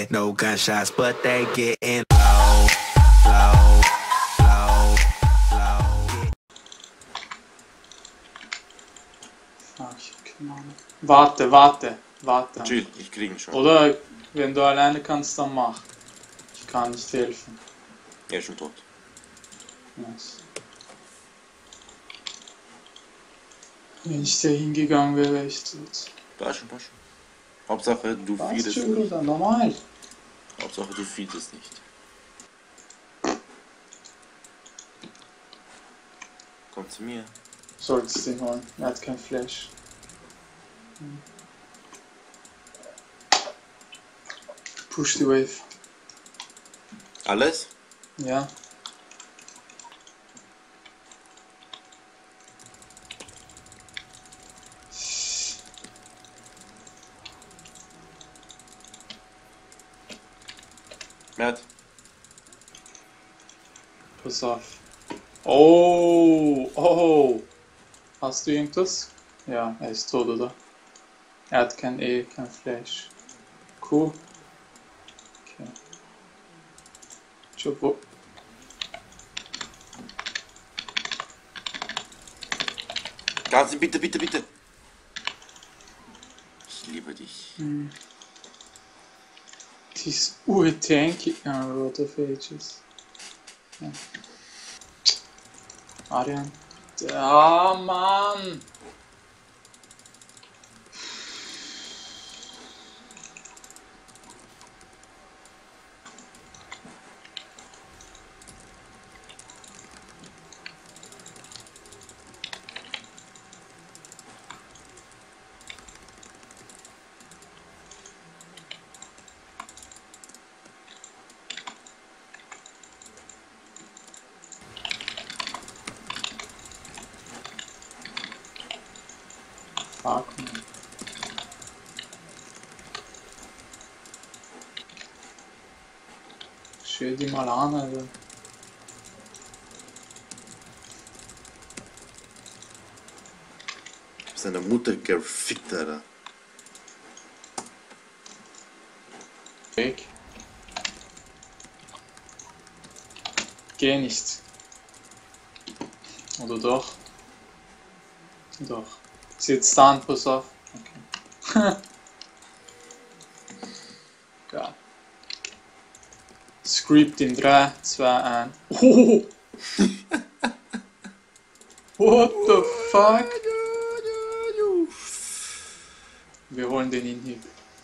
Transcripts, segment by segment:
head, no gunshots, but they getting low, low, low, low. Fuck, ich hab keine Ahnung. Warte. Chill, ich krieg ihn schon. Oder wenn du alleine kannst, dann mach. Ich kann nicht helfen. Er ist schon tot. Nice. Wenn ich da hingegangen wäre, wäre ich tot. Passt schon. Hauptsache du Was feedest schon nicht. wieder? Normal. Hauptsache du feedest nicht. Komm zu mir. Solltest den holen. Er hat kein Flash. Push the wave. Alles? Ja. Matt? Pass auf. Oh. Hast du irgendwas? Ja, er ist tot, oder? Er hat kein kein Flash. Cool. Okay. Chopo. Gazi, bitte. Ich liebe dich. Die ist urtanky. Road of Ages. Ja. Arian. Ah, Mann! Fuck, man. Schau die mal an, Alter. Seine Mutter gefickt, Alter. Weg. Geh nicht. Oder doch? Doch. Sitzt da an, pass auf. Okay. Geil. Script in 3, 2, 1. Oh! What the fuck? Wir holen den Inhib.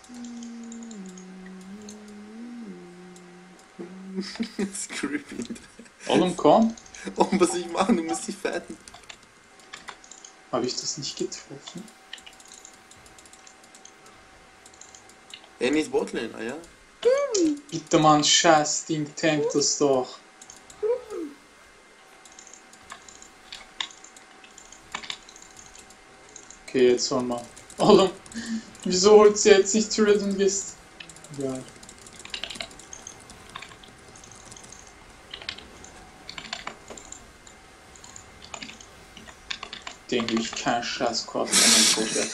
Scripting. Oğlum komm. Und was ich machen, du musst dich fetten. Habe ich das nicht getroffen? Amy ist Botlane, ah ja? Bitte Mann, scheiß Ding, tank das doch. Okay, jetzt holen wir. Oğlum, wieso holt sie jetzt nicht Turret und Gist? Egal. Denke ich, kein scheiß Kosten an den Vorwärts.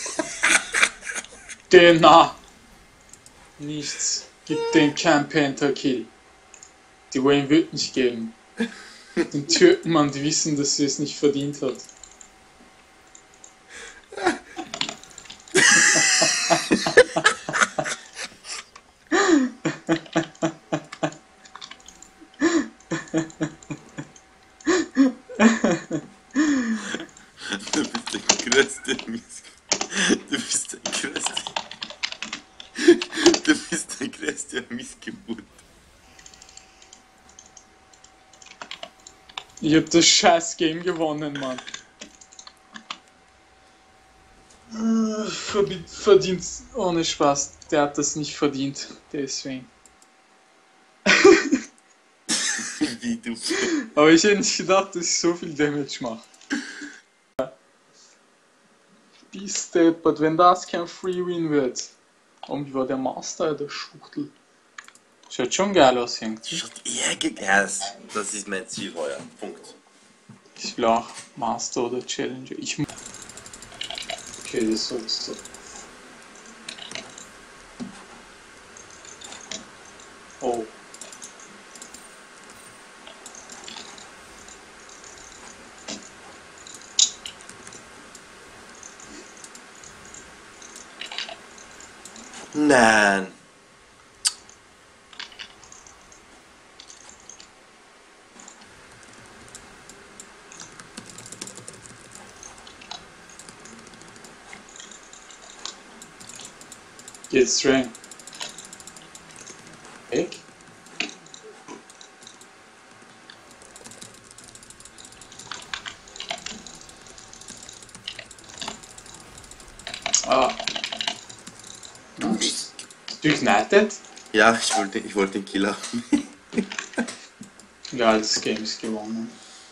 Na! Nichts. Gibt den kein Pentakill. Die Wayne wird nicht geben. Den Türken, Mann, die wissen, dass sie es nicht verdient hat. Du bist der größte Du bist der größte Missgeburt. Ich hab das scheiß Game gewonnen, Mann. Verdient, ohne Spaß. Der hat das nicht verdient, deswegen. Wie du. Aber ich hätte nicht gedacht, dass ich so viel Damage mache. Steppert, wenn das kein Free Win wird. Und wie war der Master, der Schuchtel? Schaut schon geil aus, irgendwie. Schaut eher aus. Das ist mein Ziel heuer. Punkt. Ich will auch Master oder Challenger. Okay, das sollst du. nein. Geht's rein. Weg. Ah. Nice. Durchkneitet? Ja, ich wollte den Killer. Ja, das Game ist gewonnen.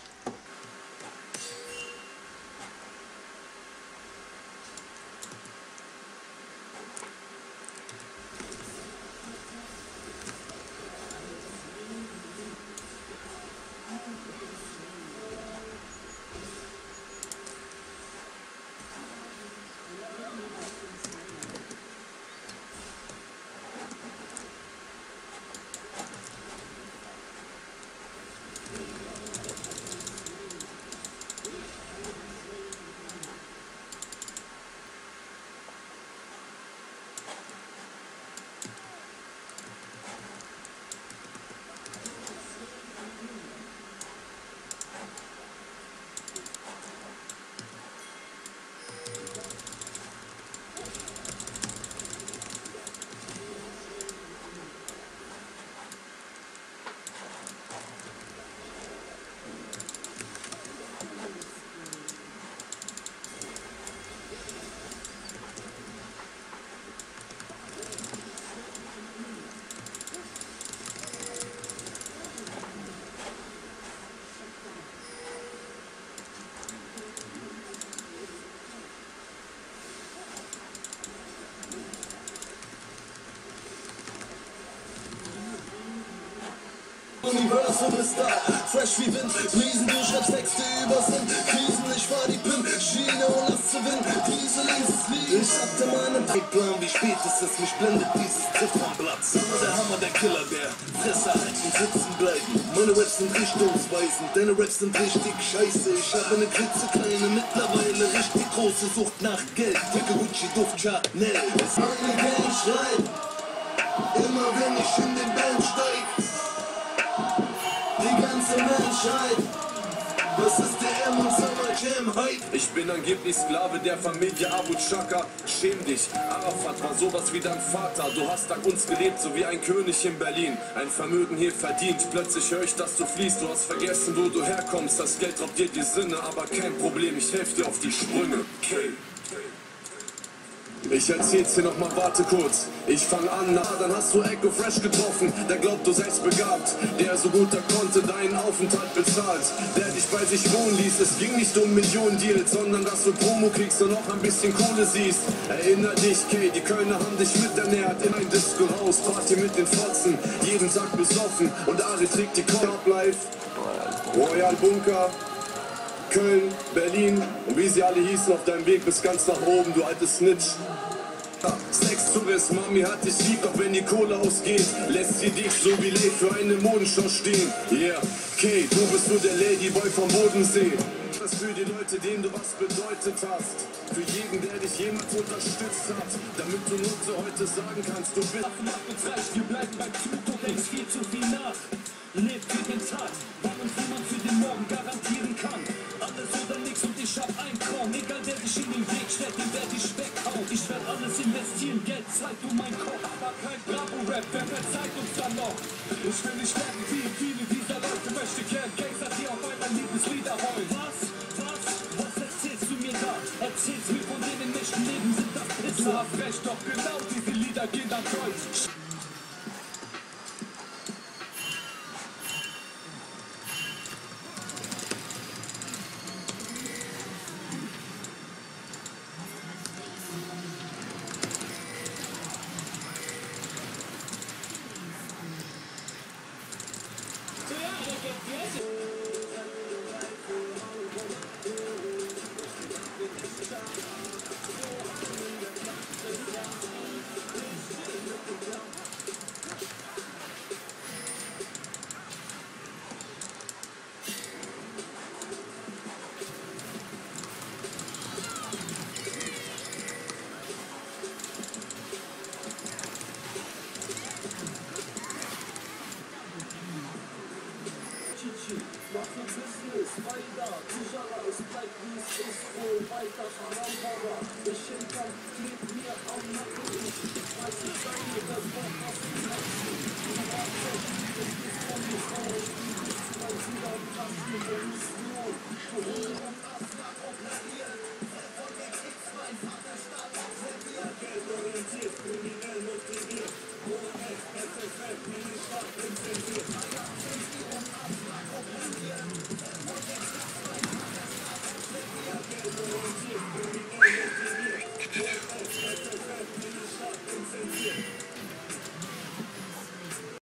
Universum ist da, fresh wie Wind, Riesen, du schreibst Texte über Sinn, Krisen, ich fahr die Pin, Schiene und lass zu Wind, Diesel ist es Lied. Ich hatte meinen Plan, wie spät ist es, mich blendet dieses Tritt vom Platz. Der Hammer, der Killer, der Fresse halten, sitzen bleiben. Meine Raps sind richtungsweisend, deine Raps sind richtig scheiße. Ich habe eine klitzekleine, mittlerweile richtig große Sucht nach Geld. Dicke Gucci, Duft, Chanel. Es meine Gang schreit, immer wenn ich in den Band steig. Die ganze Menschheit, was ist der M und Summer Jam Hype? Ich bin angeblich Sklave der Familie Abu Chaka. Schäm dich, Arafat war sowas wie dein Vater. Du hast dank uns gelebt, so wie ein König in Berlin. Ein Vermögen hier verdient, plötzlich höre ich, dass du fließt. Du hast vergessen, wo du herkommst, das Geld raubt dir die Sinne. Aber kein Problem, ich helfe dir auf die Sprünge. Okay. Ich erzähl's dir nochmal, warte kurz. Ich fang an, dann hast du Echo Fresh getroffen. Der glaubt, du seist begabt, der so gut er konnte deinen Aufenthalt bezahlt. Der dich bei sich wohnen ließ, es ging nicht um Millionen-Deals, sondern dass du Promo kriegst und noch ein bisschen Kohle siehst. Erinner dich, Kay, die Kölner haben dich miternährt. In ein Disco raus, Party mit den Fotzen, jeden Tag besoffen. Und Ari trägt die Corp Life, Royal Bunker, Köln, Berlin und wie sie alle hießen auf deinem Weg bis ganz nach oben, du altes Snitch. Sex-Tourist, Mami hat dich lieb, auch wenn die Kohle ausgeht, lässt sie dich so wie Lee für eine Modenshow stehen. Yeah, Kay, du bist nur der Ladyboy vom Bodensee. Das für die Leute, denen du was bedeutet hast. Für jeden, der dich jemals unterstützt hat. Damit du nur so heute sagen kannst, du bist wir bleiben beim Zug, du denkst viel zu viel nach. Lebt für den Tag, wann und wie man für den Morgen garantieren kann. Alles oder nichts und ich hab ein Korn. Egal wer sich in den Weg stellt, den werd ich weghauen. Ich werd alles investieren, Geld, Zeit und mein Kopf. Aber kein Bravo-Rap, wer verzeiht uns dann noch? Ich will nicht werden wie viele dieser Leute. Möchte gern Gangster, die auf einmal Liebeslieder heulen. Was erzählst du mir da? Erzählst mir von denen Menschenleben sind das Pisser. Du hast recht, doch genau diese Lieder gehen dann Deutsch. für Business, weiter, sicherer, es bleibt wie es ist, wohl weiter, verrammbarer. Der Schenker klebt mir am Nacken, ich weiß nicht, das Wort, was ich mache.